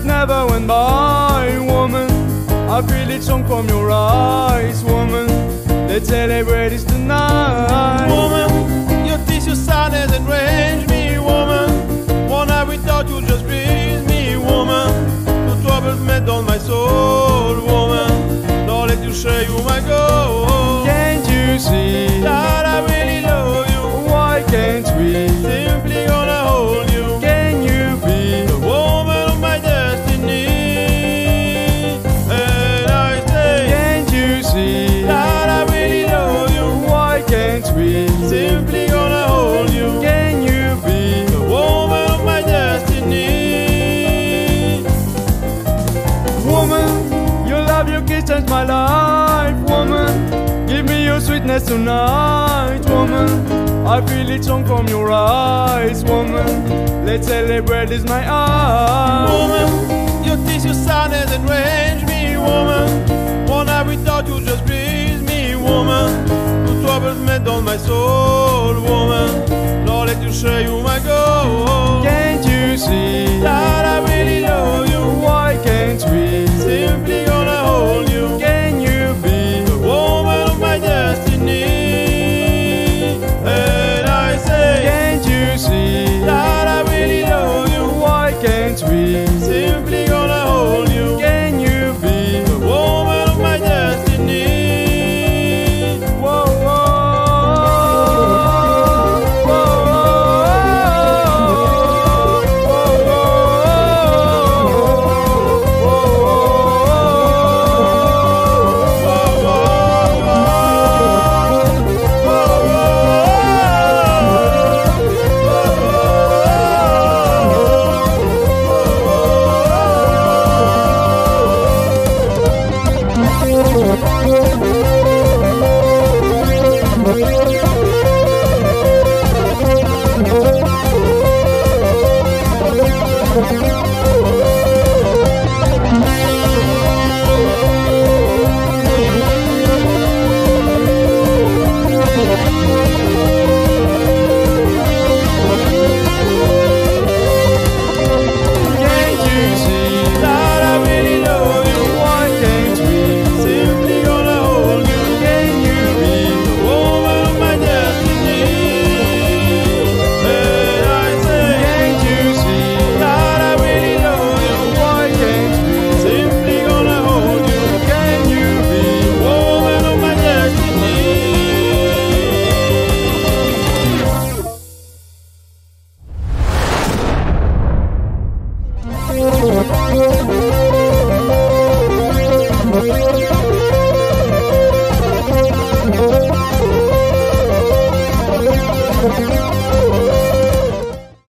never went by, woman. I feel it shone from your eyes, woman. Let's celebrate this tonight. Woman, your teeth, your sadness enrage me, woman. One night without you just breathe me, woman. Your troubles melt on my soul, woman. Now let you share you my goal. Can't you see that I really love you? Why can't we simply gonna hold you? Can you be the woman of my destiny? And I say, can't you see that I really love you? Why can't we simply gonna hold you? Can you be the woman of my destiny? Woman, your love, your kiss changed my life, woman. Give me your sweetness tonight, woman. I feel it shone from your eyes, woman. Let's celebrate this night. Woman, your teeth, your sadness enrage me, woman. One night without you just breathe me, woman. Your troubles melt on my soul, woman. Now let you share you my goal. Can't you see that I really love you? Why can't we simply gonna hold you? Can you be the woman of my destiny? And I say, can't you see that I really love you? Why can't we simply gonna hold you? Can you be the woman of my destiny? Whoa, whoa, whoa, whoa, Oh,